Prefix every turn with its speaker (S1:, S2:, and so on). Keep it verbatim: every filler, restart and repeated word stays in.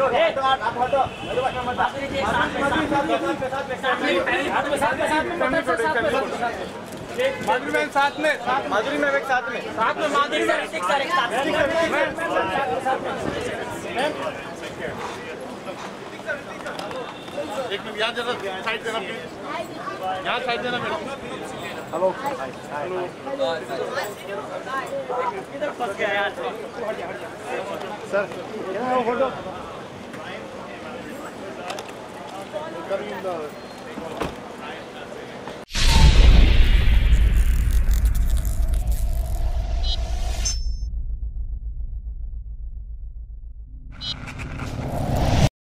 S1: माधुरी ma'am साथ में, माधुरी ma'am एक साथ में, साथ में माधुरी सर, ऋतिक सर एक साथ में, एक मिनट यहाँ जरा साइड देना प्लीज, यहाँ साइड देना मेरा। हेलो हेलो किधर फंस गया यार सर, यहाँ हो फोटो।